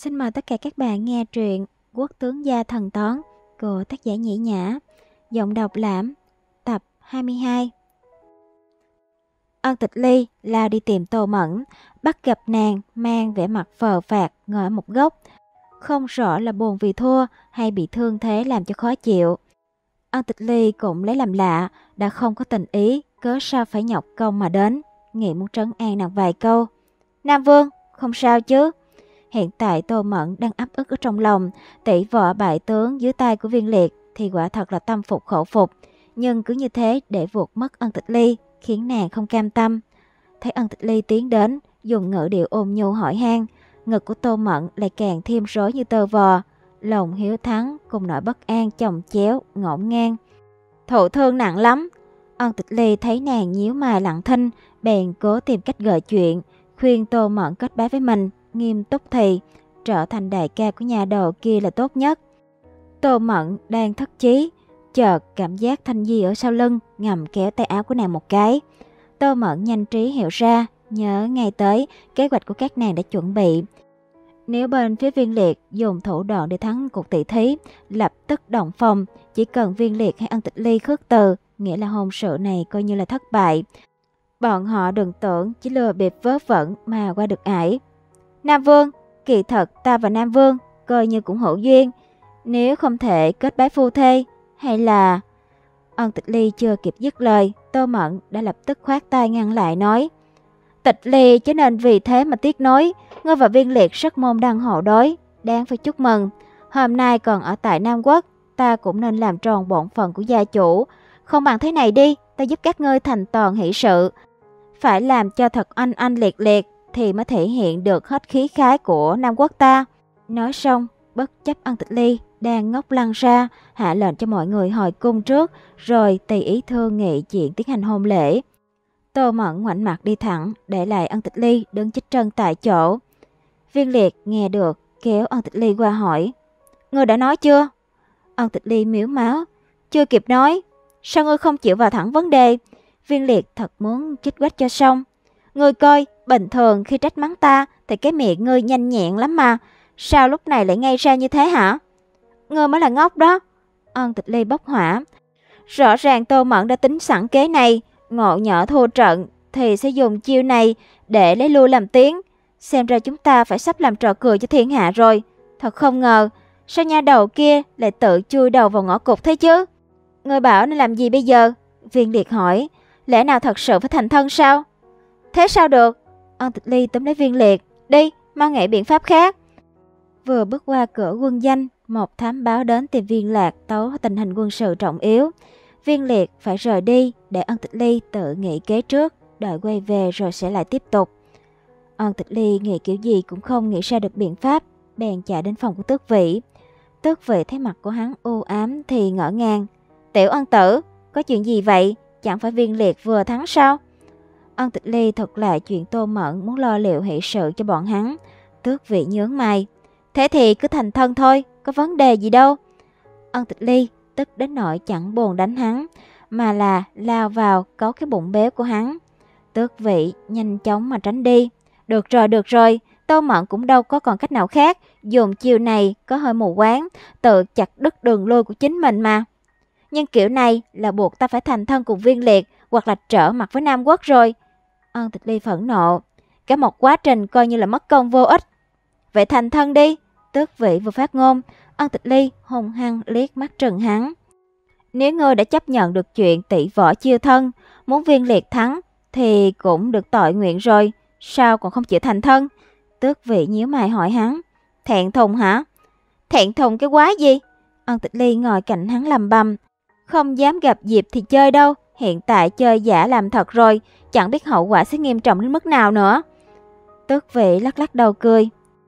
Xin mời tất cả các bạn nghe truyện Quốc tướng gia thần tón của tác giả Nhĩ Nhã, giọng đọc Lãm, tập 22. Ân Tịch Ly lao đi tìm Tô Mẫn, bắt gặp nàng mang vẻ mặt phờ phạc ngồi ở một góc, không rõ là buồn vì thua hay bị thương thế làm cho khó chịu. Ân Tịch Ly cũng lấy làm lạ, đã không có tình ý, cớ sao phải nhọc công mà đến, nghĩ muốn trấn an nàng vài câu. Nam Vương, không sao chứ? Hiện tại Tô Mẫn đang ấp ức ở trong lòng, tỷ võ bại tướng dưới tay của Viên Liệt thì quả thật là tâm phục khẩu phục, nhưng cứ như thế để vụt mất Ân Tịch Ly khiến nàng không cam tâm. Thấy Ân Tịch Ly tiến đến, dùng ngữ điệu ôn nhu hỏi han, ngực của Tô Mẫn lại càng thêm rối như tơ vò, lòng hiếu thắng cùng nỗi bất an chồng chéo ngổn ngang. Thụ thương nặng lắm. Ân Tịch Ly thấy nàng nhíu mày lặng thinh, bèn cố tìm cách gợi chuyện, khuyên Tô Mẫn kết bái với mình. Nghiêm túc thì trở thành đại ca của nhà đầu kia là tốt nhất. Tô Mẫn đang thất chí, chợt cảm giác Thanh Di ở sau lưng ngầm kéo tay áo của nàng một cái. Tô Mẫn nhanh trí hiểu ra, nhớ ngay tới kế hoạch của các nàng đã chuẩn bị. Nếu bên phía Viên Liệt dùng thủ đoạn để thắng cuộc tỷ thí, lập tức động phòng, chỉ cần Viên Liệt hay Ân Tịch Ly khước từ, nghĩa là hôn sự này coi như là thất bại. Bọn họ đừng tưởng chỉ lừa bịp vớ vẩn mà qua được ải. Nam Vương, kỳ thật ta và Nam Vương coi như cũng hữu duyên, nếu không thể kết bái phu thê, hay là... Ân Tịch Ly chưa kịp dứt lời, Tô Mẫn đã lập tức khoát tay ngăn lại nói: Tịch Ly chứ nên vì thế mà tiếc nối, ngươi và Viên Liệt rất môn đăng hộ đối, đáng phải chúc mừng. Hôm nay còn ở tại Nam Quốc, ta cũng nên làm tròn bổn phận của gia chủ, không bằng thế này đi, ta giúp các ngươi thành toàn hỷ sự. Phải làm cho thật anh liệt liệt thì mới thể hiện được hết khí khái của Nam Quốc ta. Nói xong, bất chấp Ân Tịch Ly đang ngốc lăn ra, hạ lệnh cho mọi người hồi cung trước, rồi tùy ý thương nghị chuyện tiến hành hôn lễ. Tô Mẫn ngoảnh mặt đi thẳng, để lại Ân Tịch Ly đứng chích chân tại chỗ. Viên Liệt nghe được, kéo Ân Tịch Ly qua hỏi: Ngươi đã nói chưa? Ân Tịch Ly miếu máu: Chưa kịp nói. Sao ngươi không chịu vào thẳng vấn đề? Viên Liệt thật muốn chích quách cho xong. Ngươi coi, bình thường khi trách mắng ta thì cái miệng ngươi nhanh nhẹn lắm mà, sao lúc này lại ngây ra như thế hả? Ngươi mới là ngốc đó. Ân Tịch Ly bốc hỏa: Rõ ràng Tô Mẫn đã tính sẵn kế này, ngộ nhỡ thua trận thì sẽ dùng chiêu này để lấy lui làm tiếng. Xem ra chúng ta phải sắp làm trò cười cho thiên hạ rồi. Thật không ngờ, sao nha đầu kia lại tự chui đầu vào ngõ cụt thế chứ? Ngươi bảo nên làm gì bây giờ? Viên Liệt hỏi. Lẽ nào thật sự phải thành thân sao? Thế sao được? Ân Tịch Ly túm lấy Viên Liệt: Đi, mau nghĩ biện pháp khác. Vừa bước qua cửa quân danh, một thám báo đến tìm Viên Lạc tấu tình hình quân sự trọng yếu. Viên Liệt phải rời đi để Ân Tịch Ly tự nghĩ kế trước, đợi quay về rồi sẽ lại tiếp tục. Ân Tịch Ly nghĩ kiểu gì cũng không nghĩ ra được biện pháp, bèn chạy đến phòng của Tước Vĩ. Tước Vĩ thấy mặt của hắn u ám thì ngỡ ngàng: Tiểu Ân tử, có chuyện gì vậy? Chẳng phải Viên Liệt vừa thắng sao? Ân Tịch Ly thuật lại chuyện Tô Mẫn muốn lo liệu hỷ sự cho bọn hắn. Tước Vĩ nhướng mày: Thế thì cứ thành thân thôi, có vấn đề gì đâu. Ân Tịch Ly tức đến nỗi chẳng buồn đánh hắn, mà là lao vào cấu cái bụng béo của hắn. Tước Vĩ nhanh chóng mà tránh đi. Được rồi, Tô Mẫn cũng đâu có còn cách nào khác, dùng chiêu này có hơi mù quáng, tự chặt đứt đường lui của chính mình mà. Nhưng kiểu này là buộc ta phải thành thân cùng Viên Liệt, hoặc là trở mặt với Nam Quốc rồi. Ân Tịch Ly phẫn nộ: Cả một quá trình coi như là mất công vô ích. Vậy thành thân đi. Tước Vĩ vừa phát ngôn, Ân Tịch Ly hung hăng liếc mắt trừng hắn: Nếu ngươi đã chấp nhận được chuyện tỷ võ chiêu thân, muốn Viên Liệt thắng thì cũng được tội nguyện rồi, sao còn không chịu thành thân? Tước Vĩ nhíu mày hỏi hắn: Thẹn thùng hả? Thẹn thùng cái quái gì? Ân Tịch Ly ngồi cạnh hắn lầm bầm: Không dám gặp dịp thì chơi đâu, hiện tại chơi giả làm thật rồi, chẳng biết hậu quả sẽ nghiêm trọng đến mức nào nữa. Tước Vĩ lắc lắc đầu cười: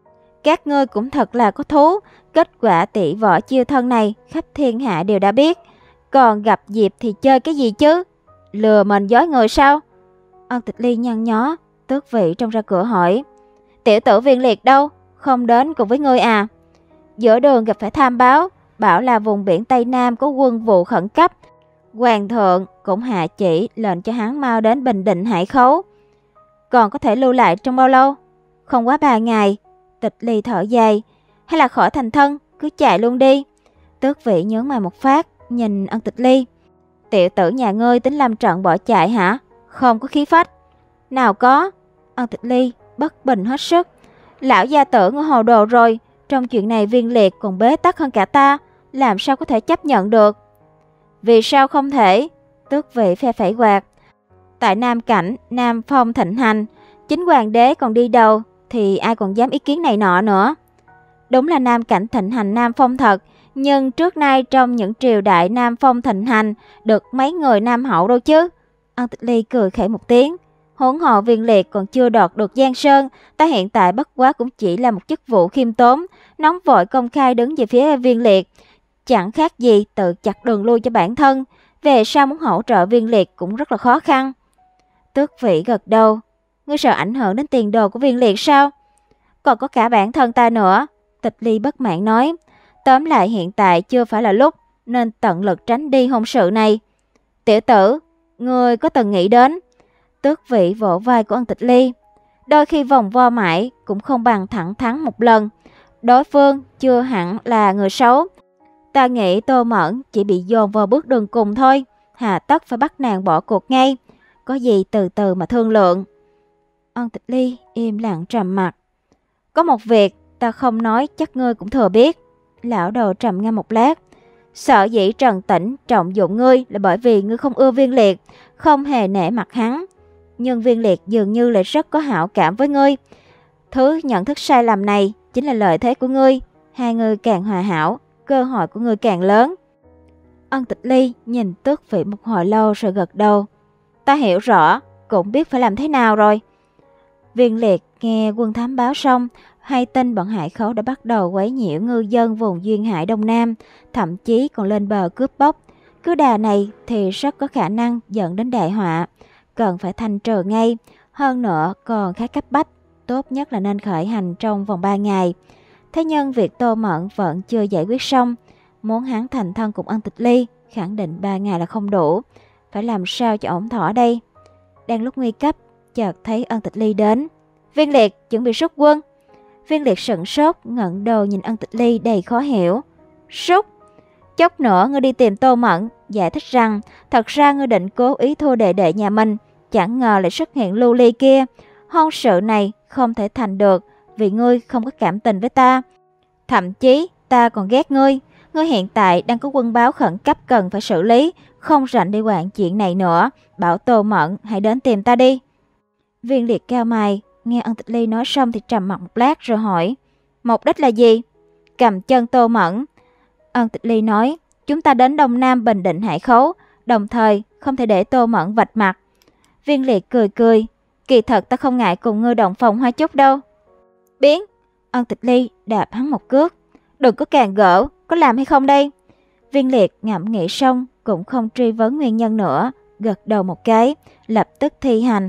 Các ngươi cũng thật là có thú, kết quả tỷ võ chiêu thân này khắp thiên hạ đều đã biết, còn gặp dịp thì chơi cái gì chứ? Lừa mình dối người sao? Ân Tịch Ly nhăn nhó. Tước Vĩ trông ra cửa hỏi: Tiểu tử Viên Liệt đâu? Không đến cùng với ngươi à? Giữa đường gặp phải tham báo, bảo là vùng biển Tây Nam có quân vụ khẩn cấp. Hoàng thượng cũng hạ chỉ lệnh cho hắn mau đến Bình Định Hải Khấu. Còn có thể lưu lại trong bao lâu? Không quá 3 ngày. Tịch Ly thở dài. Hay là khỏi thành thân, cứ chạy luôn đi. Tước Vị nhướng mày một phát, nhìn Ân Tịch Ly. Tiểu tử nhà ngươi tính lâm trận bỏ chạy hả? Không có khí phách. Nào có. Ân Tịch Ly bất bình hết sức. Lão gia tử ngươi hồ đồ rồi. Trong chuyện này Viên Liệt còn bế tắc hơn cả ta. Làm sao có thể chấp nhận được? Vì sao không thể? Tước Vị phe phẩy quạt. Tại Nam Cảnh, Nam Phong thịnh hành, chính hoàng đế còn đi đầu, thì ai còn dám ý kiến này nọ nữa. Đúng là Nam Cảnh thịnh hành Nam Phong thật, nhưng trước nay trong những triều đại Nam Phong thịnh hành, được mấy người Nam hậu đâu chứ. Ân Tịch Ly cười khẩy một tiếng. Huống hồ Viên Liệt còn chưa đoạt được Giang Sơn, ta hiện tại bất quá cũng chỉ là một chức vụ khiêm tốn, nóng vội công khai đứng về phía Viên Liệt. Chẳng khác gì tự chặt đường lui cho bản thân, về sau muốn hỗ trợ Viên Liệt cũng rất là khó khăn. Tước Vị gật đầu. Ngươi sợ ảnh hưởng đến tiền đồ của Viên Liệt sao? Còn có cả bản thân ta nữa. Tịch Ly bất mãn nói. Tóm lại hiện tại chưa phải là lúc, nên tận lực tránh đi hôn sự này. Tiểu tử, ngươi có từng nghĩ đến? Tước Vị vỗ vai của Ân Tịch Ly. Đôi khi vòng vo mãi cũng không bằng thẳng thắn một lần. Đối phương chưa hẳn là người xấu. Ta nghĩ Tô Mẫn chỉ bị dồn vào bước đường cùng thôi. Hà tất phải bắt nàng bỏ cuộc ngay. Có gì từ từ mà thương lượng. Ân Tịch Ly im lặng trầm mặc. Có một việc ta không nói chắc ngươi cũng thừa biết. Lão đầu trầm ngâm một lát. Sở dĩ Trần Tĩnh trọng dụng ngươi là bởi vì ngươi không ưa Viên Liệt, không hề nể mặt hắn. Nhưng Viên Liệt dường như lại rất có hảo cảm với ngươi. Thứ nhận thức sai lầm này chính là lợi thế của ngươi. Hai người càng hòa hảo, cơ hội của ngươi càng lớn. Ân Tịch Ly nhìn Tước Vị một hồi lâu rồi gật đầu. Ta hiểu rõ, cũng biết phải làm thế nào rồi. Viên Liệt nghe quân thám báo xong, hay tin bọn hải khấu đã bắt đầu quấy nhiễu ngư dân vùng duyên hải Đông Nam, thậm chí còn lên bờ cướp bóc. Cứ đà này thì rất có khả năng dẫn đến đại họa, cần phải thanh trừ ngay. Hơn nữa còn khá cấp bách, tốt nhất là nên khởi hành trong vòng 3 ngày. Thế nhưng việc Tô Mẫn vẫn chưa giải quyết xong, muốn hắn thành thân cùng Ân Tịch Ly, khẳng định 3 ngày là không đủ. Phải làm sao cho ổn thỏa đây? Đang lúc nguy cấp, chợt thấy Ân Tịch Ly đến. Viên Liệt chuẩn bị rút quân. Viên Liệt sửng sốt, ngẩng đầu nhìn Ân Tịch Ly đầy khó hiểu. Rút? Chốc nữa ngươi đi tìm Tô Mẫn, giải thích rằng thật ra ngươi định cố ý thua đệ đệ nhà mình, chẳng ngờ lại xuất hiện lưu ly kia. Hôn sự này không thể thành được vì ngươi không có cảm tình với ta. Thậm chí ta còn ghét ngươi. Ngươi hiện tại đang có quân báo khẩn cấp cần phải xử lý, không rảnh để quản chuyện này nữa. Bảo Tô Mẫn hãy đến tìm ta đi. Viên Liệt cao mày, nghe Ân Tịch Ly nói xong thì trầm mặc một lát rồi hỏi. Mục đích là gì? Cầm chân Tô Mẫn. Ân Tịch Ly nói, chúng ta đến Đông Nam Bình Định Hải Khấu, đồng thời không thể để Tô Mẫn vạch mặt. Viên Liệt cười cười, kỳ thật ta không ngại cùng ngươi đồng phòng hoa chút đâu. Biến! Ân Tịch Ly đạp hắn một cước. Đừng có càng gỡ, có làm hay không đây? Viên Liệt ngẫm nghĩ xong cũng không truy vấn nguyên nhân nữa, gật đầu một cái, lập tức thi hành.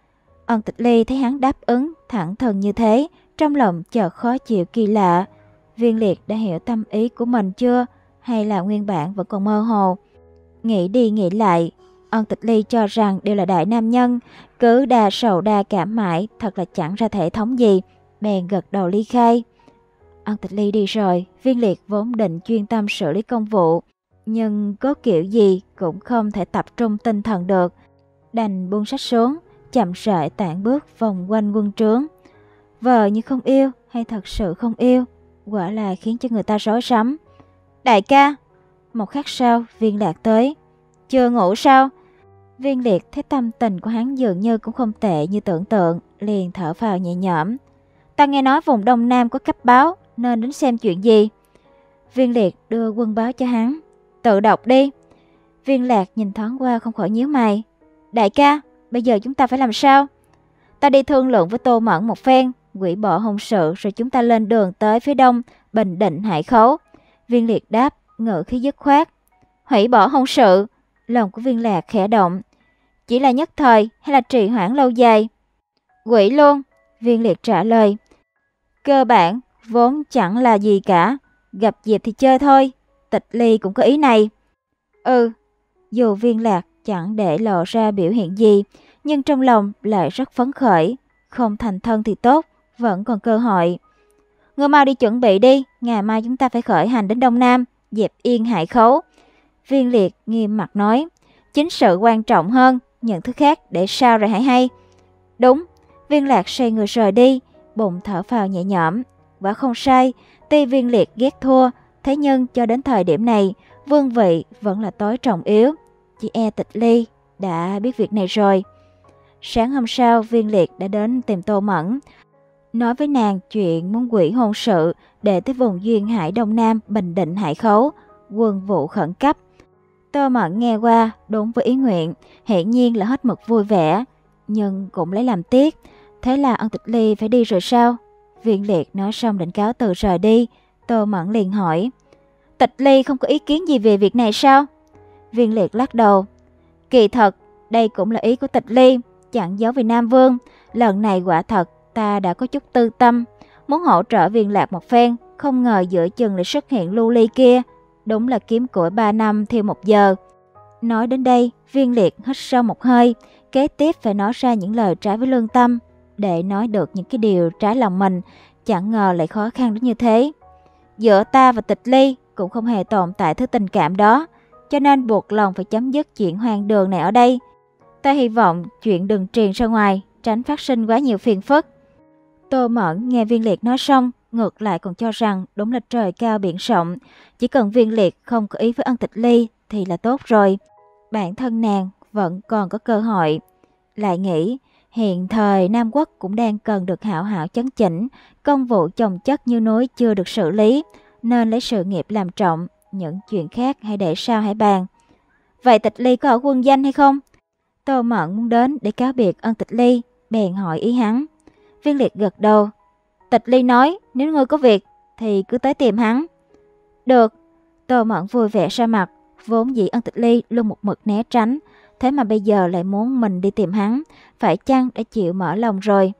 Ân Tịch Ly thấy hắn đáp ứng thẳng thừng như thế, trong lòng chợt khó chịu kỳ lạ. Viên Liệt đã hiểu tâm ý của mình chưa, hay là nguyên bản vẫn còn mơ hồ? Nghĩ đi nghĩ lại, Ân Tịch Ly cho rằng đều là đại nam nhân, cứ đa sầu đa cảm mãi, thật là chẳng ra thể thống gì, bèn gật đầu ly khai. Ân Tịch Ly đi rồi, Viên Liệt vốn định chuyên tâm xử lý công vụ, nhưng có kiểu gì cũng không thể tập trung tinh thần được, đành buông sách xuống, chậm rãi tản bước vòng quanh quân trướng. Vợ như không yêu hay thật sự không yêu, quả là khiến cho người ta rối rắm. Đại ca! Một khắc sau, Viên Lạc tới. Chưa ngủ sao? Viên Liệt thấy tâm tình của hắn dường như cũng không tệ như tưởng tượng, liền thở phào nhẹ nhõm. Ta nghe nói vùng Đông Nam có cấp báo, nên đến xem chuyện gì. Viên Liệt đưa quân báo cho hắn. Tự đọc đi. Viên Lạc nhìn thoáng qua không khỏi nhíu mày. Đại ca, bây giờ chúng ta phải làm sao? Ta đi thương lượng với Tô Mẫn một phen, hủy bỏ hôn sự rồi chúng ta lên đường tới phía đông, Bình Định Hải Khấu. Viên Liệt đáp, ngữ khí dứt khoát. Hủy bỏ hôn sự? Lòng của Viên Lạc khẽ động. Chỉ là nhất thời hay là trì hoãn lâu dài? Hủy luôn, Viên Liệt trả lời. Cơ bản vốn chẳng là gì cả, gặp dịp thì chơi thôi. Tịch Ly cũng có ý này. Dù Viên Lạc chẳng để lộ ra biểu hiện gì, nhưng trong lòng lại rất phấn khởi. Không thành thân thì tốt, vẫn còn cơ hội. Ngươi mau đi chuẩn bị đi, ngày mai chúng ta phải khởi hành đến Đông Nam, dẹp yên Hải Khấu. Viên Liệt nghiêm mặt nói, chính sự quan trọng hơn, những thứ khác để sau rồi hãy hay. Đúng, Viên Lạc xoay người rời đi, bụng thở phào nhẹ nhõm. Quả không sai, tuy Viên Liệt ghét thua, thế nhưng cho đến thời điểm này, vương vị vẫn là tối trọng yếu. Chỉ e Tịch Ly đã biết việc này rồi. Sáng hôm sau, Viên Liệt đã đến tìm Tô Mẫn, nói với nàng chuyện muốn hủy hôn sự để tới vùng duyên hải Đông Nam bình định Hải Khấu, quân vụ khẩn cấp. Tô Mẫn nghe qua đúng với ý nguyện, hiển nhiên là hết mực vui vẻ, nhưng cũng lấy làm tiếc. Thế là Ân Tịch Ly phải đi rồi sao? Viên Liệt nói xong định cáo từ rời đi. Tô Mẫn liền hỏi, Tịch Ly không có ý kiến gì về việc này sao? Viên Liệt lắc đầu, kỳ thật đây cũng là ý của Tịch Ly, chẳng giấu về Nam Vương. Lần này quả thật ta đã có chút tư tâm, muốn hỗ trợ Viên Lạc một phen, không ngờ giữa chừng lại xuất hiện lưu ly kia, đúng là kiếm củi 3 năm thiêu 1 giờ. Nói đến đây, Viên Liệt hít sâu một hơi, kế tiếp phải nói ra những lời trái với lương tâm. Để nói được những cái điều trái lòng mình, chẳng ngờ lại khó khăn đến như thế. Giữa ta và Tịch Ly cũng không hề tồn tại thứ tình cảm đó, cho nên buộc lòng phải chấm dứt chuyện hoang đường này ở đây. Ta hy vọng chuyện đừng truyền ra ngoài, tránh phát sinh quá nhiều phiền phức. Tô Mẫn nghe Viên Liệt nói xong, ngược lại còn cho rằng đúng là trời cao biển rộng, chỉ cần Viên Liệt không có ý với Ân Tịch Ly thì là tốt rồi. Bản thân nàng vẫn còn có cơ hội. Lại nghĩ, hiện thời Nam Quốc cũng đang cần được hảo hảo chấn chỉnh, công vụ chồng chất như núi chưa được xử lý, nên lấy sự nghiệp làm trọng, những chuyện khác hãy để sau hãy bàn. Vậy Tịch Ly có ở quân danh hay không? Tô Mẫn muốn đến để cáo biệt Ân Tịch Ly, bèn hỏi ý hắn. Viên Liệt gật đầu. Tịch Ly nói, nếu ngươi có việc thì cứ tới tìm hắn. Được. Tô Mẫn vui vẻ ra mặt, vốn dĩ Ân Tịch Ly luôn một mực né tránh, thế mà bây giờ lại muốn mình đi tìm hắn, phải chăng đã chịu mở lòng rồi?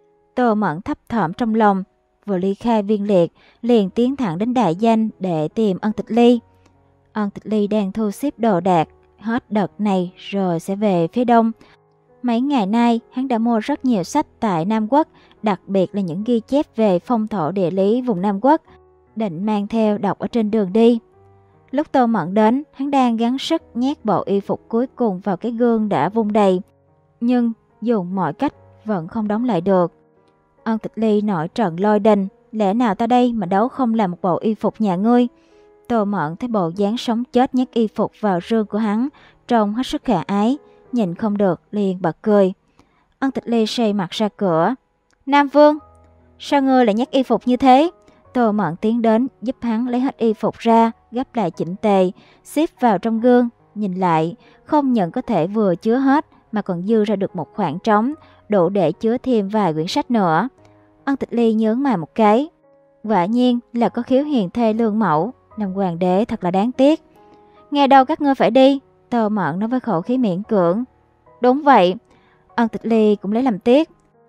Tô Mẫn thấp thỏm trong lòng, vừa ly khai Viên Liệt, liền tiến thẳng đến đại danh để tìm Ân Tịch Ly. Ân Tịch Ly đang thu xếp đồ đạc, hết đợt này rồi sẽ về phía đông. Mấy ngày nay, hắn đã mua rất nhiều sách tại Nam Quốc, đặc biệt là những ghi chép về phong thổ địa lý vùng Nam Quốc, định mang theo đọc ở trên đường đi. Lúc Tô Mẫn đến, hắn đang gắng sức nhét bộ y phục cuối cùng vào cái gương đã vung đầy, nhưng dùng mọi cách vẫn không đóng lại được. Ân Tịch Ly nổi trận lôi đình, lẽ nào ta đây mà đấu không làm một bộ y phục nhà ngươi? Tô Mẫn thấy bộ dáng sống chết nhét y phục vào rương của hắn, trông hết sức khả ái, nhìn không được liền bật cười. Ân Tịch Ly xoay mặt ra cửa. Nam Vương, sao ngươi lại nhét y phục như thế? Tô Mẫn tiến đến giúp hắn lấy hết y phục ra, gấp lại chỉnh tề, xếp vào trong gương, nhìn lại, không những có thể vừa chứa hết mà còn dư ra được một khoảng trống, đủ để chứa thêm vài quyển sách nữa. Ân Tịch Ly nhướng mày một cái. Quả nhiên là có khiếu hiền thê lương mẫu, làm hoàng đế thật là đáng tiếc. Nghe đâu các ngươi phải đi, Tô Mẫn nói với khẩu khí miễn cưỡng. Đúng vậy, Ân Tịch Ly cũng lấy làm tiếc.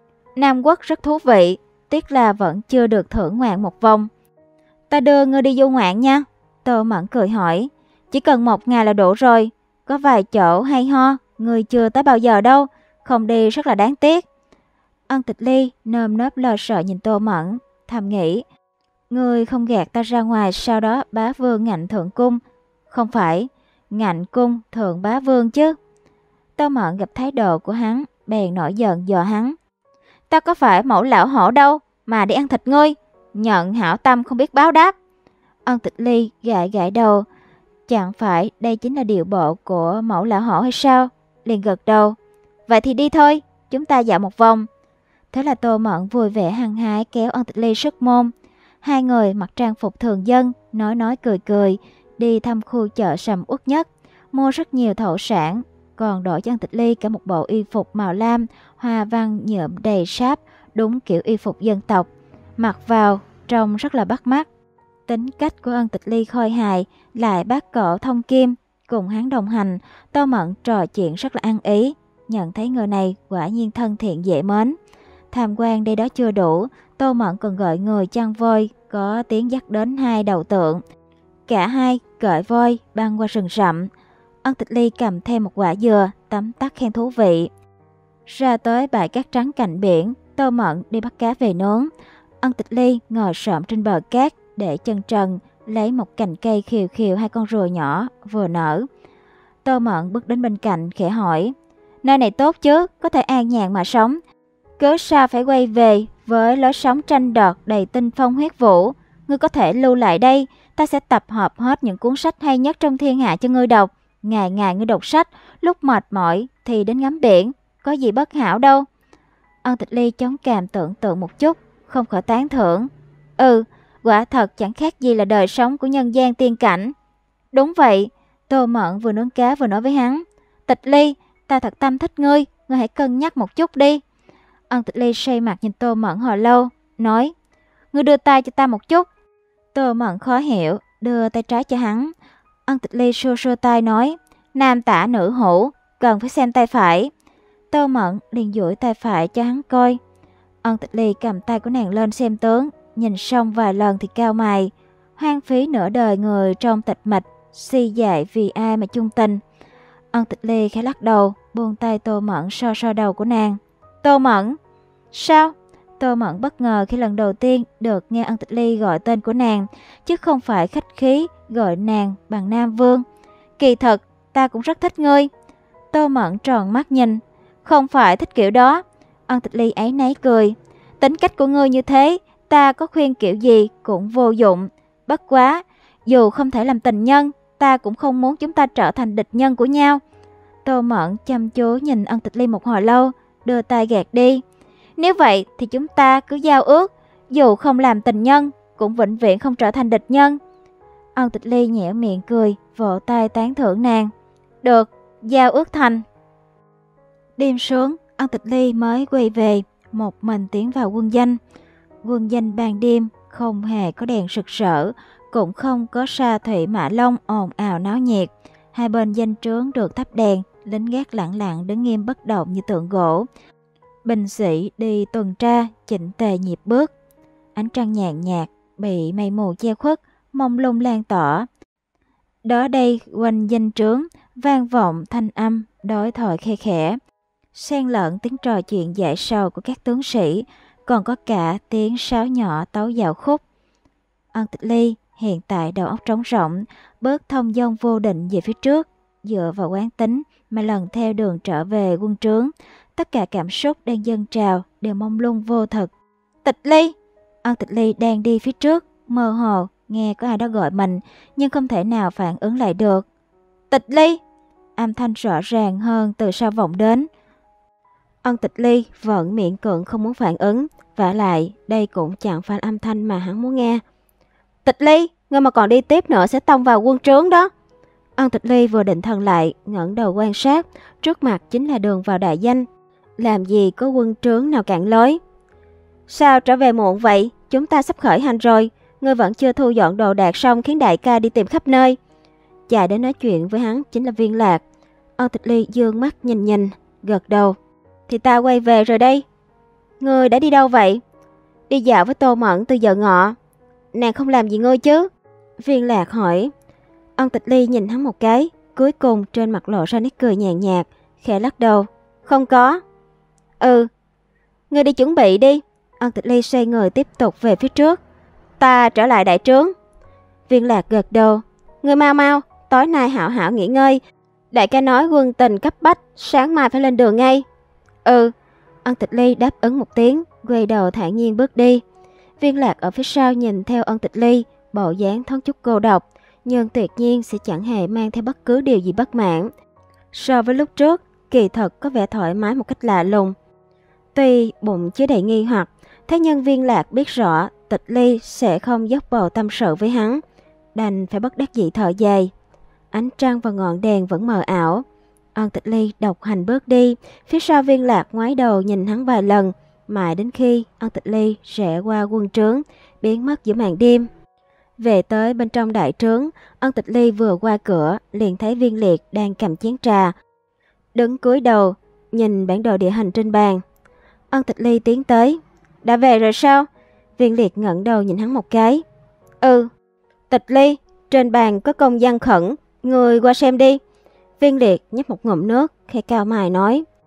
Nam Quốc rất thú vị, tiếc là vẫn chưa được thưởng ngoạn một vòng. Ta đưa ngươi đi du ngoạn nha. Tô Mẫn cười hỏi. Chỉ cần 1 ngày là đủ rồi, có vài chỗ hay ho, ngươi chưa tới bao giờ đâu, không đi rất là đáng tiếc. Ân Tịch Ly nơm nớp lo sợ nhìn Tô Mẫn, thầm nghĩ, ngươi không gạt ta ra ngoài sau đó bá vương ngạnh thượng cung. Không phải, ngạnh cung thượng bá vương chứ. Tô Mẫn gặp thái độ của hắn, bèn nổi giận dò hắn. Ta có phải mẫu lão hổ đâu mà đi ăn thịt ngươi, nhận hảo tâm không biết báo đáp. Ân Tịch Ly gãi gãi đầu, chẳng phải đây chính là điệu bộ của mẫu lão hổ hay sao? Liền gật đầu. Vậy thì đi thôi, chúng ta dạo một vòng. Thế là Tô Mẫn vui vẻ hăng hái kéo Ân Tịch Ly xuất môn. Hai người mặc trang phục thường dân, nói cười cười, đi thăm khu chợ sầm uất nhất, mua rất nhiều thổ sản, còn đổi cho Ân Tịch Ly cả một bộ y phục màu lam, hoa văn nhuộm đầy sáp, đúng kiểu y phục dân tộc. Mặc vào trông rất là bắt mắt. Tính cách của Ân Tịch Ly khôi hài, lại bác cổ thông kim, cùng hắn đồng hành, Tô Mẫn trò chuyện rất là ăn ý, nhận thấy người này quả nhiên thân thiện dễ mến. Tham quan đây đó chưa đủ, Tô Mẫn còn gọi người chăn voi có tiếng dắt đến 2 đầu tượng. Cả hai cởi voi băng qua rừng rậm. Ân Tịch Ly cầm thêm một quả dừa, tấm tắc khen thú vị. Ra tới bãi cát trắng cạnh biển, Tô Mẫn đi bắt cá về nướng. Ân Tịch Ly ngồi xổm trên bờ cát, để chân trần, lấy một cành cây khều khều hai con rùa nhỏ vừa nở. Tô Mẫn bước đến bên cạnh khẽ hỏi, nơi này tốt chứ, có thể an nhàn mà sống. Cớ sao phải quay về với lối sống tranh đoạt đầy tinh phong huyết vũ? Ngươi có thể lưu lại đây, ta sẽ tập hợp hết những cuốn sách hay nhất trong thiên hạ cho ngươi đọc. Ngày ngày ngươi đọc sách, lúc mệt mỏi thì đến ngắm biển, có gì bất hảo đâu. Ân Tịch Ly chống cằm tưởng tượng một chút, không khỏi tán thưởng. Quả thật chẳng khác gì là đời sống của nhân gian tiên cảnh. Đúng vậy, Tô Mẫn vừa nướng cá vừa nói với hắn. Tịch Ly, ta thật tâm thích ngươi, ngươi hãy cân nhắc một chút đi. Ân Tịch Ly say mặt nhìn Tô Mẫn hồi lâu, nói, ngươi đưa tay cho ta một chút. Tô Mẫn khó hiểu, đưa tay trái cho hắn. Ân Tịch Ly xua xua tay nói, nam tả nữ hữu, cần phải xem tay phải. Tô Mẫn liền duỗi tay phải cho hắn coi. Ân Tịch Ly cầm tay của nàng lên xem tướng, nhìn xong vài lần thì cau mày. Hoang phí nửa đời người trong tịch mịch, si dại vì ai mà chung tình. Ân Tịch Ly khẽ lắc đầu, buông tay Tô Mẫn so so đầu của nàng. Tô Mẫn, sao? Tô Mẫn bất ngờ khi lần đầu tiên được nghe Ân Tịch Ly gọi tên của nàng, chứ không phải khách khí gọi nàng bằng Nam Vương. Kỳ thật, ta cũng rất thích ngươi. Tô Mẫn tròn mắt nhìn, không phải thích kiểu đó. Ân Tịch Ly áy náy cười, tính cách của ngươi như thế, ta có khuyên kiểu gì cũng vô dụng. Bất quá, dù không thể làm tình nhân, ta cũng không muốn chúng ta trở thành địch nhân của nhau. Tô Mẫn chăm chú nhìn Ân Tịch Ly một hồi lâu, đưa tay gạt đi. Nếu vậy thì chúng ta cứ giao ước, dù không làm tình nhân, cũng vĩnh viễn không trở thành địch nhân. Ân Tịch Ly nhếch miệng cười, vỗ tay tán thưởng nàng. Được, giao ước thành. Đêm xuống, Ân Tịch Ly mới quay về, một mình tiến vào quân doanh. Quân doanh ban đêm không hề có đèn sực sỡ, cũng không có sa thủy mã long ồn ào náo nhiệt. Hai bên doanh trướng được thắp đèn, lính gác lặng lặng đứng nghiêm bất động như tượng gỗ. Binh sĩ đi tuần tra chỉnh tề nhịp bước. Ánh trăng nhàn nhạt bị mây mù che khuất, mông lung lan tỏa. Đó đây quanh doanh trướng vang vọng thanh âm đối thoại khe khẽ, xen lẫn tiếng trò chuyện dễ sầu của các tướng sĩ, còn có cả tiếng sáo nhỏ tấu dạo khúc. Ân Tịch Ly hiện tại đầu óc trống rỗng, bước thông dong vô định về phía trước, dựa vào quán tính mà lần theo đường trở về quân trướng. Tất cả cảm xúc đang dâng trào đều mông lung vô thực. Tịch Ly! Ân Tịch Ly đang đi phía trước, mơ hồ nghe có ai đó gọi mình, nhưng không thể nào phản ứng lại được. Tịch Ly! Âm thanh rõ ràng hơn từ sau vọng đến. Ân Tịch Ly vẫn miễn cưỡng không muốn phản ứng, vả lại đây cũng chẳng phải âm thanh mà hắn muốn nghe. Tịch Ly, ngươi mà còn đi tiếp nữa sẽ tông vào quân trướng đó. Ân Tịch Ly vừa định thần lại, ngẩng đầu quan sát, trước mặt chính là đường vào đại doanh. Làm gì có quân trướng nào cản lối. Sao trở về muộn vậy? Chúng ta sắp khởi hành rồi. Ngươi vẫn chưa thu dọn đồ đạc xong khiến đại ca đi tìm khắp nơi. Chạy đến nói chuyện với hắn chính là Viên Lạc. Ân Tịch Ly dương mắt nhìn nhìn, gật đầu. Thì ta quay về rồi đây. Ngươi đã đi đâu vậy? Đi dạo với Tô Mẫn từ giờ ngọ. Nàng không làm gì ngươi chứ? Viên Lạc hỏi. Ân Tịch Ly nhìn hắn một cái, cuối cùng trên mặt lộ ra nét cười nhàn nhạt, khẽ lắc đầu. Không có. Ngươi đi chuẩn bị đi. Ân Tịch Ly xoay người tiếp tục về phía trước. Ta trở lại đại trướng. Viên Lạc gật đầu. Ngươi mau mau, tối nay hảo hảo nghỉ ngơi. Đại ca nói quân tình cấp bách, sáng mai phải lên đường ngay. Ân Tịch Ly đáp ứng một tiếng, quay đầu thản nhiên bước đi. Viên Lạc ở phía sau nhìn theo Ân Tịch Ly, bộ dáng thoáng chút cô độc, nhưng tuyệt nhiên sẽ chẳng hề mang theo bất cứ điều gì bất mãn. So với lúc trước, kỳ thật có vẻ thoải mái một cách lạ lùng. Tuy bụng chứa đầy nghi hoặc, thế nhưng Viên Lạc biết rõ Tịch Ly sẽ không dốc bầu tâm sự với hắn, đành phải bất đắc dĩ thở dài. Ánh trăng và ngọn đèn vẫn mờ ảo. Ân Tịch Ly độc hành bước đi, phía sau Viên Lạc ngoái đầu nhìn hắn vài lần, mãi đến khi Ân Tịch Ly rẽ qua quân trướng, biến mất giữa màn đêm. Về tới bên trong đại trướng, Ân Tịch Ly vừa qua cửa liền thấy Viên Liệt đang cầm chén trà, đứng cúi đầu nhìn bản đồ địa hình trên bàn. Ân Tịch Ly tiến tới. Đã về rồi sao? Viên Liệt ngẩng đầu nhìn hắn một cái. Tịch Ly, trên bàn có công văn khẩn, người qua xem đi. Viên Liệt nhấp một ngụm nước, khẽ cau mày nói.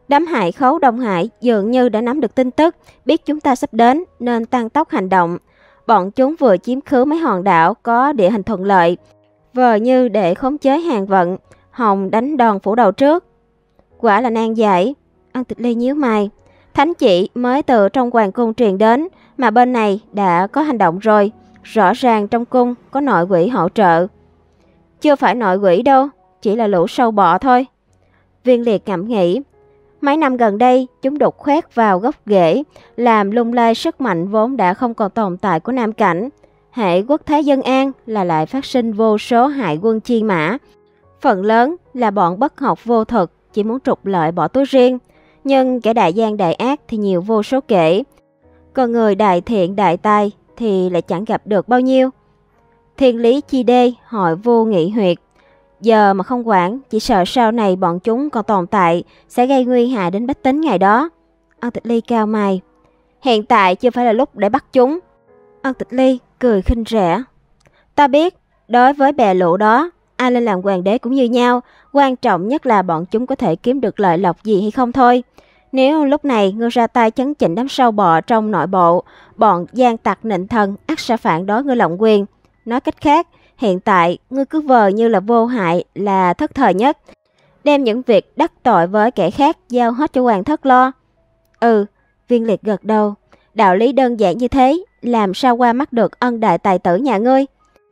Đám hải khấu Đông Hải dường như đã nắm được tin tức, biết chúng ta sắp đến nên tăng tốc hành động. Bọn chúng vừa chiếm khứ mấy hòn đảo có địa hình thuận lợi, vờ như để khống chế hàng vận. Hồng đánh đòn phủ đầu trước. Quả là nan giải. Ân Tịch Ly nhíu mày. Thánh chỉ mới từ trong hoàng cung truyền đến, mà bên này đã có hành động rồi. Rõ ràng trong cung có nội quỷ hỗ trợ. Chưa phải nội quỷ đâu, chỉ là lũ sâu bọ thôi. Viên Liệt ngẫm nghĩ. Mấy năm gần đây, chúng đục khoét vào gốc rễ, làm lung lay sức mạnh vốn đã không còn tồn tại của Nam Cảnh. Hệ quốc thái dân an là lại phát sinh vô số hại quân chi mã. Phần lớn là bọn bất học vô thực, chỉ muốn trục lợi bỏ túi riêng. Nhưng kẻ đại gian đại ác thì nhiều vô số kể. Còn người đại thiện đại tài thì lại chẳng gặp được bao nhiêu. Thiên lý chi đê, hội vô nghị huyệt. Giờ mà không quản, chỉ sợ sau này bọn chúng còn tồn tại, sẽ gây nguy hại đến bách tính ngày đó. Ân Tịch Ly cao mày. Hiện tại chưa phải là lúc để bắt chúng. Ân Tịch Ly cười khinh rẻ. Ta biết, đối với bè lũ đó, ai lên làm hoàng đế cũng như nhau, quan trọng nhất là bọn chúng có thể kiếm được lợi lộc gì hay không thôi. Nếu lúc này ngươi ra tay chấn chỉnh đám sâu bọ trong nội bộ, bọn gian tặc nịnh thần ắt sẽ phản đối ngươi lộng quyền. Nói cách khác, hiện tại ngươi cứ vờ như là vô hại là thất thời nhất, đem những việc đắc tội với kẻ khác giao hết cho hoàng thất lo. Ừ, Viên Liệt gật đầu. Đạo lý đơn giản như thế, làm sao qua mắt được ân đại tài tử nhà ngươi.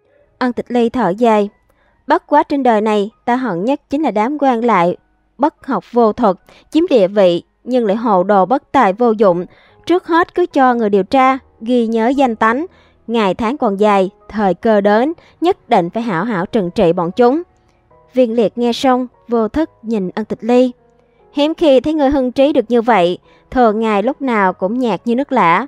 Ân Tịch Ly thở dài. Bất quá trên đời này, ta hận nhất chính là đám quan lại bất học vô thuật, chiếm địa vị nhưng lại hồ đồ bất tài vô dụng. Trước hết cứ cho người điều tra ghi nhớ danh tánh, ngày tháng còn dài, thời cơ đến nhất định phải hảo hảo trừng trị bọn chúng. Viên Liệt nghe xong vô thức nhìn Ân Tịch Ly. Hiếm khi thấy người hưng trí được như vậy, thường ngày lúc nào cũng nhạt như nước lã.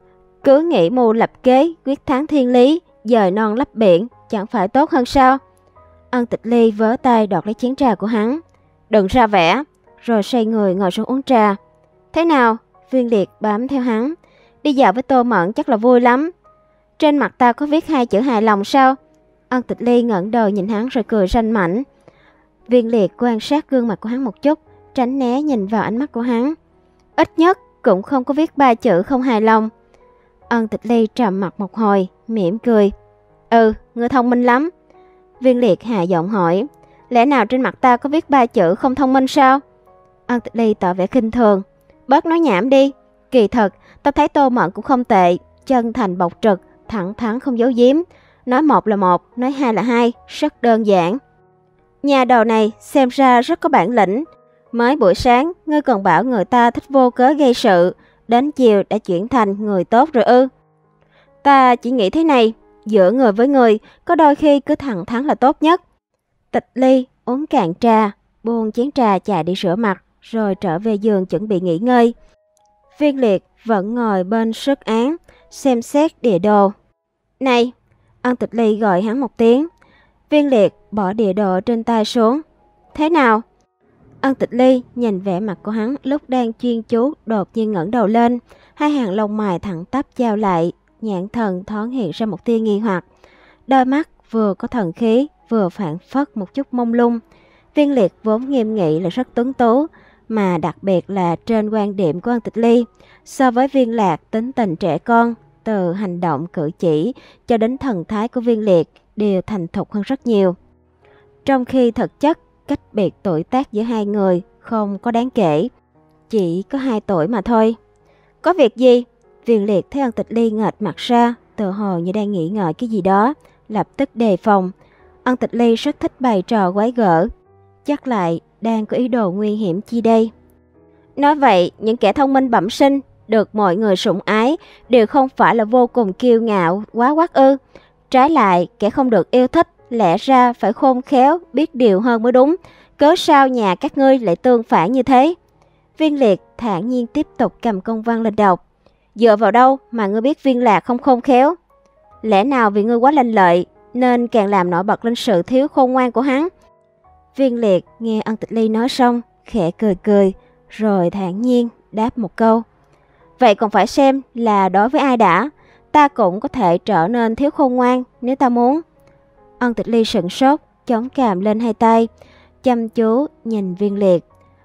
Cứ nghĩ mưu lập kế, quyết thắng thiên lý, dời non lấp biển, chẳng phải tốt hơn sao? Ân Tịch Ly vớ tay đoạt lấy chén trà của hắn. Đừng ra vẻ, rồi xoay người ngồi xuống uống trà. Thế nào? Viên Liệt bám theo hắn. Đi dạo với Tô Mẫn chắc là vui lắm. Trên mặt ta có viết 2 chữ hài lòng sao? Ân Tịch Ly ngẩng đầu nhìn hắn rồi cười ranh mảnh. Viên Liệt quan sát gương mặt của hắn một chút, tránh né nhìn vào ánh mắt của hắn. Ít nhất cũng không có viết 3 chữ không hài lòng. Ân Tịch Ly trầm mặt một hồi, mỉm cười. Ừ, ngươi thông minh lắm. Viên Liệt hạ giọng hỏi. Lẽ nào trên mặt ta có viết 3 chữ không thông minh sao? Ân Tịch Ly tỏ vẻ khinh thường. Bớt nói nhảm đi. Kỳ thật, ta thấy Tô Mẫn cũng không tệ. Chân thành bộc trực, thẳng thắn không giấu giếm. Nói một là một, nói hai là hai, rất đơn giản. Nhà đầu này xem ra rất có bản lĩnh. Mới buổi sáng, ngươi còn bảo người ta thích vô cớ gây sự. Đến chiều đã chuyển thành người tốt rồi ư? Ta chỉ nghĩ thế này. Giữa người với người, có đôi khi cứ thẳng thắn là tốt nhất. Tịch Ly uống cạn trà, buông chén trà chạy đi rửa mặt, rồi trở về giường chuẩn bị nghỉ ngơi. Viên Liệt vẫn ngồi bên sức án, xem xét địa đồ. Này! Ân Tịch Ly gọi hắn một tiếng. Viên Liệt bỏ địa đồ trên tay xuống. Thế nào? Ân Tịch Ly nhìn vẻ mặt của hắn lúc đang chuyên chú, đột nhiên ngẩng đầu lên. Hai hàng lông mày thẳng tắp chao lại, nhãn thần thoáng hiện ra một tia nghi hoặc. Đôi mắt vừa có thần khí, vừa phảng phất một chút mông lung. Viên Liệt vốn nghiêm nghị là rất tuấn tú, mà đặc biệt là trên quan điểm của Ân Tịch Ly, so với Viên Lạc tính tình trẻ con, từ hành động cử chỉ cho đến thần thái của Viên Liệt đều thành thục hơn rất nhiều. Trong khi thực chất, cách biệt tuổi tác giữa hai người không có đáng kể, chỉ có 2 tuổi mà thôi. Có việc gì? Viên Liệt thấy Ân Tịch Ly nghệch mặt ra, tự hồ như đang nghĩ ngợi cái gì đó, lập tức đề phòng. Ân Tịch Ly rất thích bày trò quái gở, chắc lại đang có ý đồ nguy hiểm chi đây. Nói vậy, những kẻ thông minh bẩm sinh, được mọi người sủng ái, đều không phải là vô cùng kiêu ngạo, quá quát ư? Trái lại, kẻ không được yêu thích, lẽ ra phải khôn khéo, biết điều hơn mới đúng. Cớ sao nhà các ngươi lại tương phản như thế? Viên Liệt thản nhiên tiếp tục cầm công văn lên đọc. Dựa vào đâu mà ngươi biết Viên Lạc không khôn khéo? Lẽ nào vì ngươi quá lanh lợi, nên càng làm nổi bật lên sự thiếu khôn ngoan của hắn? Viên Liệt nghe Ân Tịch Ly nói xong, khẽ cười cười, rồi thản nhiên đáp một câu. Vậy còn phải xem là đối với ai đã. Ta cũng có thể trở nên thiếu khôn ngoan nếu ta muốn. Ân Tịch Ly sửng sốt, chống cằm lên 2 tay, chăm chú nhìn Viên Liệt.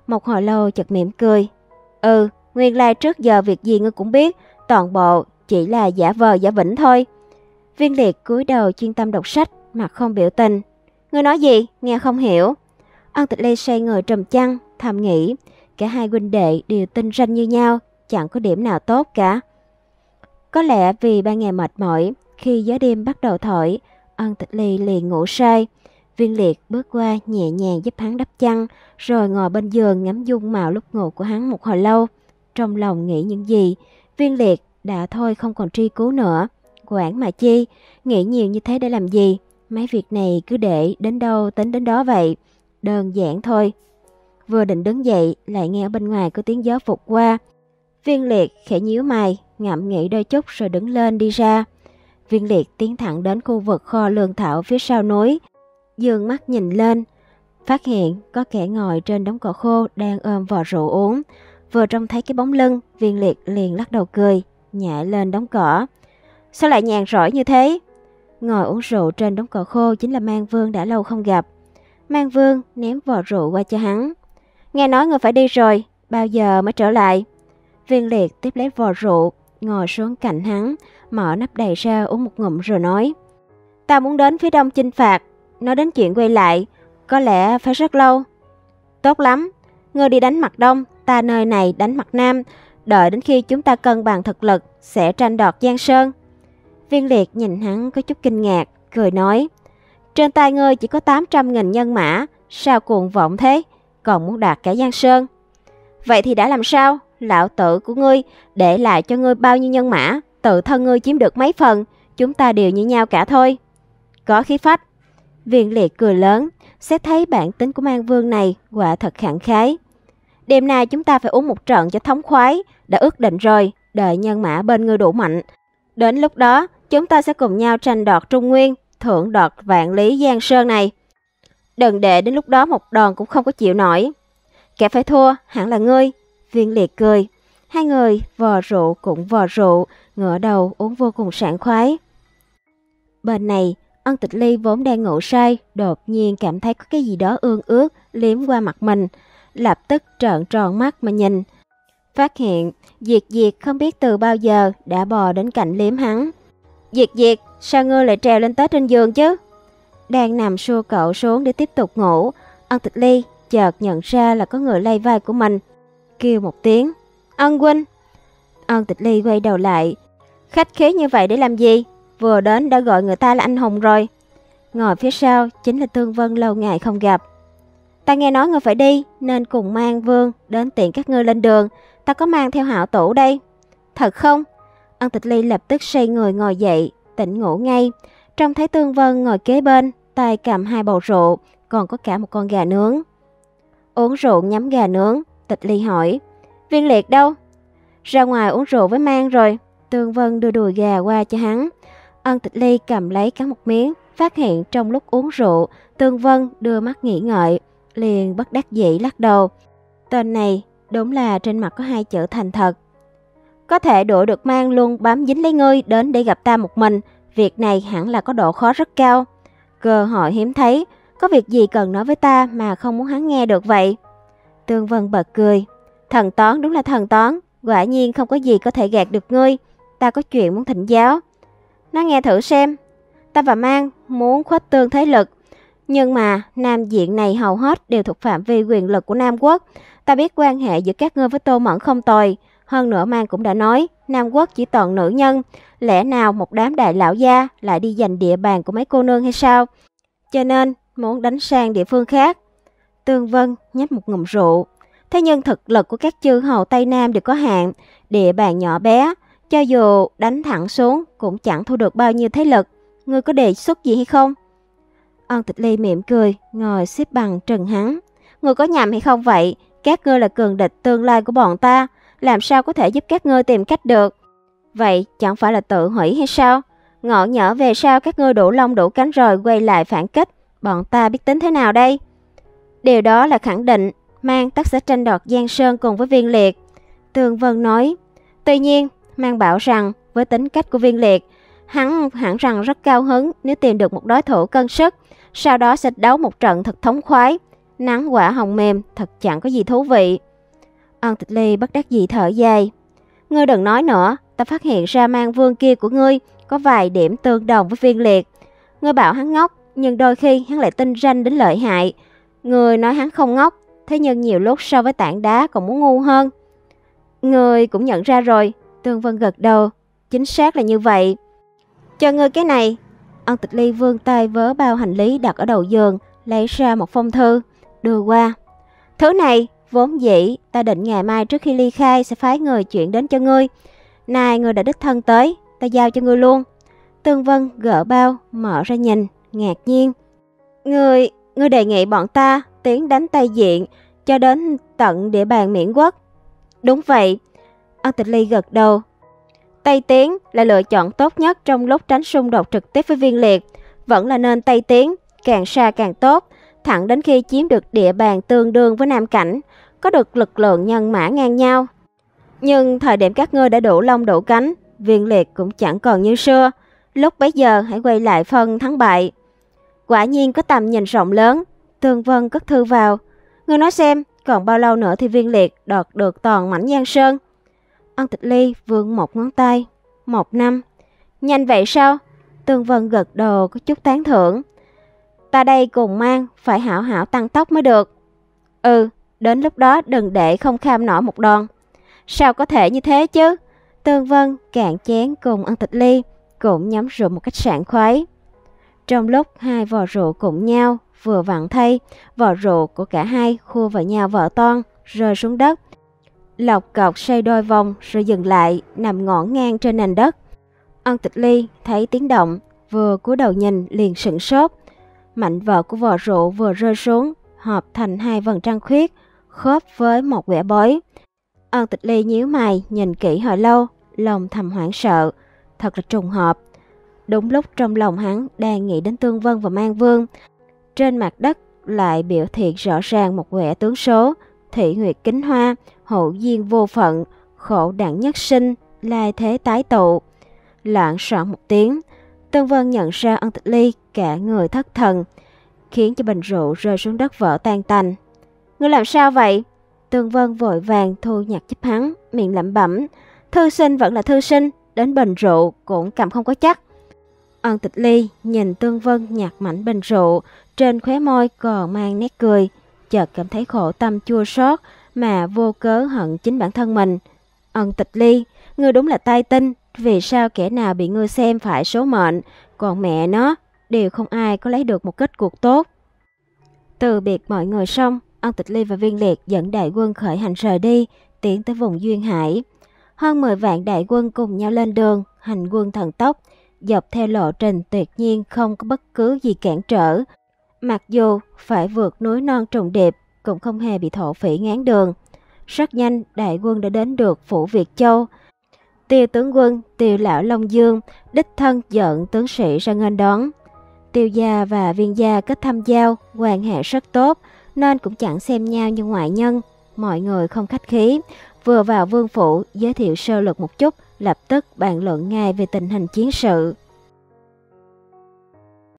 Một hồi lâu chợt mỉm cười. Nguyên lai trước giờ việc gì ngươi cũng biết, toàn bộ chỉ là giả vờ giả vĩnh thôi. Viên Liệt cúi đầu chuyên tâm đọc sách, mặt không biểu tình. Ngươi nói gì? Nghe không hiểu. Ân Tịch Ly xoay người trùm chăn, thầm nghĩ, cả hai huynh đệ đều tinh ranh như nhau, chẳng có điểm nào tốt cả. Có lẽ vì ban ngày mệt mỏi, khi gió đêm bắt đầu thổi, Ân Tịch Ly liền ngủ say. Viên Liệt bước qua nhẹ nhàng giúp hắn đắp chăn, rồi ngồi bên giường ngắm dung mạo lúc ngủ của hắn một hồi lâu. Trong lòng nghĩ những gì, Viên Liệt đã thôi không còn truy cứu nữa. Quản mà chi, nghĩ nhiều như thế để làm gì? Mấy việc này cứ để đến đâu tính đến đó vậy. Đơn giản thôi. Vừa định đứng dậy, lại nghe ở bên ngoài có tiếng gió vụt qua. Viên Liệt khẽ nhíu mày, ngẫm nghĩ đôi chút rồi đứng lên đi ra. Viên Liệt tiến thẳng đến khu vực kho lương thảo phía sau núi. Dương mắt nhìn lên, phát hiện có kẻ ngồi trên đống cỏ khô đang ôm vò rượu uống. Vừa trông thấy cái bóng lưng, Viên Liệt liền lắc đầu cười, nhảy lên đống cỏ. Sao lại nhàn rỗi như thế? Ngồi uống rượu trên đống cỏ khô chính là Mang Vương đã lâu không gặp. Mang Vương ném vò rượu qua cho hắn. Nghe nói ngươi phải đi rồi, bao giờ mới trở lại? Viên Liệt tiếp lấy vò rượu, ngồi xuống cạnh hắn, mở nắp đầy ra uống một ngụm rồi nói. Ta muốn đến phía đông chinh phạt, nói đến chuyện quay lại, có lẽ phải rất lâu. Tốt lắm, ngươi đi đánh mặt đông, ta nơi này đánh mặt nam, đợi đến khi chúng ta cân bằng thực lực, sẽ tranh đoạt Giang Sơn. Viên Liệt nhìn hắn có chút kinh ngạc, cười nói. Trên tay ngươi chỉ có 800.000 nhân mã, sao cuồng vọng thế, còn muốn đạt cả Giang Sơn. Vậy thì đã làm sao? Lão tử của ngươi để lại cho ngươi bao nhiêu nhân mã, tự thân ngươi chiếm được mấy phần, chúng ta đều như nhau cả thôi. Có khí phách. Viên Liệt cười lớn, xét thấy bản tính của Mang Vương này quả thật khẳng khái. Đêm nay chúng ta phải uống một trận cho thống khoái, đã ước định rồi, đợi nhân mã bên ngươi đủ mạnh. Đến lúc đó, chúng ta sẽ cùng nhau tranh đoạt Trung Nguyên, thưởng đoạt vạn lý Giang Sơn này. Đừng để đến lúc đó một đòn cũng không có chịu nổi. Kẻ phải thua hẳn là ngươi. Viên Liệt cười. Hai người vò rượu cũng vò rượu, ngửa đầu uống vô cùng sảng khoái. Bên này, Ân Tịch Ly vốn đang ngủ say, đột nhiên cảm thấy có cái gì đó ương ướt liếm qua mặt mình, lập tức trợn tròn mắt mà nhìn. Phát hiện Diệt Diệt không biết từ bao giờ đã bò đến cạnh liếm hắn. Diệt Diệt, sao ngươi lại trèo lên tới trên giường chứ? Đang nằm xua cậu xuống để tiếp tục ngủ, Ân Tịch Ly chợt nhận ra là có người lay vai của mình, kêu một tiếng. Ân huynh. Ân Tịch Ly quay đầu lại. Khách khí như vậy để làm gì? Vừa đến đã gọi người ta là anh hùng rồi. Ngồi phía sau chính là Tương Vân lâu ngày không gặp. Ta nghe nói ngươi phải đi, nên cùng Mang Vương đến tiện các ngươi lên đường. Ta có mang theo Hạo Tủ đây. Thật không? Ân Tịch Ly lập tức xoay người ngồi dậy, tỉnh ngủ ngay. Trông thấy Tương Vân ngồi kế bên, tay cầm 2 bầu rượu, còn có cả một con gà nướng. Uống rượu nhắm gà nướng, Tịch Ly hỏi. Viên Liệt đâu? Ra ngoài uống rượu với Mang rồi. Tương Vân đưa đùi gà qua cho hắn. Ân Tịch Ly cầm lấy cắn một miếng, phát hiện trong lúc uống rượu, Tương Vân đưa mắt nghĩ ngợi, liền bất đắc dĩ lắc đầu. Tên này đúng là trên mặt có 2 chữ thành thật. Có thể đuổi được Mang luôn bám dính lấy ngươi đến để gặp ta một mình, việc này hẳn là có độ khó rất cao. Cơ hội hiếm thấy, có việc gì cần nói với ta mà không muốn hắn nghe được vậy? Tương Vân bật cười. Thần toán đúng là thần toán, quả nhiên không có gì có thể gạt được ngươi. Ta có chuyện muốn thỉnh giáo. Nói nghe thử xem. Ta và Mang muốn khuếch trương thế lực, nhưng mà Nam diện này hầu hết đều thuộc phạm vi quyền lực của Nam Quốc. Ta biết quan hệ giữa các ngươi với Tô Mẫn không tồi. Hơn nữa Mang cũng đã nói Nam Quốc chỉ toàn nữ nhân. Lẽ nào một đám đại lão gia lại đi giành địa bàn của mấy cô nương hay sao? Cho nên muốn đánh sang địa phương khác. Tương Vân nhấp một ngụm rượu. Thế nhưng thực lực của các chư hầu Tây Nam đều có hạn, địa bàn nhỏ bé, cho dù đánh thẳng xuống cũng chẳng thu được bao nhiêu thế lực. Ngươi có đề xuất gì hay không? Ân Tịch Ly mỉm cười, ngồi xếp bằng trừng hắn. Ngươi có nhầm hay không vậy? Các ngươi là cường địch tương lai của bọn ta, làm sao có thể giúp các ngươi tìm cách được? Vậy chẳng phải là tự hủy hay sao? Ngộ nhỡ về sau các ngươi đủ lông đủ cánh rồi quay lại phản kích, bọn ta biết tính thế nào đây? Điều đó là khẳng định Mang tất sẽ tranh đoạt Giang Sơn cùng với Viên Liệt. Tương Vân nói. Tuy nhiên, Mang bảo rằng với tính cách của Viên Liệt, hắn hẳn rằng rất cao hứng nếu tìm được một đối thủ cân sức, sau đó sẽ đấu một trận thật thống khoái. nắng quả hồng mềm, thật chẳng có gì thú vị. Ân Tịch Ly bất đắc dĩ thở dài. Ngươi đừng nói nữa, ta phát hiện ra Mang Vương kia của ngươi có vài điểm tương đồng với Viên Liệt. Ngươi bảo hắn ngốc, nhưng đôi khi hắn lại tinh ranh đến lợi hại. Ngươi nói hắn không ngốc, thế nhưng nhiều lúc so với tảng đá còn muốn ngu hơn. Ngươi cũng nhận ra rồi. Tương Vân gật đầu. Chính xác là như vậy. Cho ngươi cái này. Ân Tịch Ly vươn tay vớ bao hành lý đặt ở đầu giường, lấy ra một phong thư, đưa qua. Thứ này, vốn dĩ ta định ngày mai trước khi ly khai sẽ phái người chuyển đến cho ngươi. Nay ngươi đã đích thân tới, ta giao cho ngươi luôn. Tương Vân gỡ bao, mở ra nhìn, ngạc nhiên. Ngươi đề nghị bọn ta tiến đánh Tây Diện cho đến tận địa bàn Miễn Quốc. Đúng vậy. Ân Tịch Ly gật đầu. Tây tiến là lựa chọn tốt nhất trong lúc tránh xung đột trực tiếp với Viên Liệt. Vẫn là nên Tây tiến, càng xa càng tốt, thẳng đến khi chiếm được địa bàn tương đương với Nam Cảnh, có được lực lượng nhân mã ngang nhau. Nhưng thời điểm các ngươi đã đủ lông đủ cánh, Viên Liệt cũng chẳng còn như xưa. Lúc bấy giờ hãy quay lại phân thắng bại. Quả nhiên có tầm nhìn rộng lớn. Tương Vân cất thư vào. Ngươi nói xem, còn bao lâu nữa thì Viên Liệt đoạt được toàn mảnh Giang Sơn? Ân Tịch Ly vươn một ngón tay. 1 năm. Nhanh vậy sao? Tương Vân gật đầu có chút tán thưởng. Ta đây cùng Mang phải hảo hảo tăng tốc mới được. Đến lúc đó đừng để không kham nổi một đòn. Sao có thể như thế chứ? Tương Vân cạn chén cùng Ân Tịch Ly, cũng nhắm rượu một cách sảng khoái. Trong lúc hai vò rượu cùng nhau, vừa vặn thay, vò rượu của cả hai khua vào nhau vỡ toang, rơi xuống đất. Lộc cọc xoay đôi vòng rồi dừng lại, nằm ngổn ngang trên nền đất. Ân Tịch Ly thấy tiếng động, vừa cúi đầu nhìn liền sửng sốt. Mảnh vỡ của vò rượu vừa rơi xuống, hợp thành hai vầng trăng khuyết, khớp với một quẻ bói. Ân Tịch Ly nhíu mày nhìn kỹ hồi lâu, lòng thầm hoảng sợ. Thật là trùng hợp. Đúng lúc trong lòng hắn đang nghĩ đến Tương Vân và Mang Vương, trên mặt đất lại biểu hiện rõ ràng một quẻ tướng số: thị huyệt kính hoa, hậu duyên vô phận, khổ đẳng nhất sinh, lai thế tái tụ. Loạn soạn một tiếng, Tương Vân nhận ra Ân Tịch Ly cả người thất thần, khiến cho bình rượu rơi xuống đất vỡ tan tành. Ngươi làm sao vậy? Tương Vân vội vàng thu nhặt giúp hắn, miệng lẩm bẩm. Thư sinh vẫn là thư sinh, đến bình rượu cũng cầm không có chắc. Ân Tịch Ly nhìn Tương Vân nhặt mảnh bình rượu, trên khóe môi còn mang nét cười, chợt cảm thấy khổ tâm chua xót mà vô cớ hận chính bản thân mình. Ân Tịch Ly, ngươi đúng là tai tinh, vì sao kẻ nào bị ngươi xem phải số mệnh, còn mẹ nó đều không ai có lấy được một kết cuộc tốt. Từ biệt mọi người xong, Ân Tịch Ly và Viên Liệt dẫn đại quân khởi hành rời đi, tiến tới vùng Duyên Hải. Hơn 10 vạn đại quân cùng nhau lên đường, hành quân thần tốc, dọc theo lộ trình tuyệt nhiên không có bất cứ gì cản trở. Mặc dù phải vượt núi non trùng điệp, cũng không hề bị thổ phỉ ngáng đường. Rất nhanh, đại quân đã đến được phủ Việt Châu. Tiêu tướng quân, Tiêu lão Long Dương đích thân dẫn tướng sĩ ra nghênh đón. Tiêu gia và Viên gia kết thâm giao, quan hệ rất tốt, nên cũng chẳng xem nhau như ngoại nhân. Mọi người không khách khí, vừa vào vương phủ giới thiệu sơ lược một chút, lập tức bàn luận ngay về tình hình chiến sự.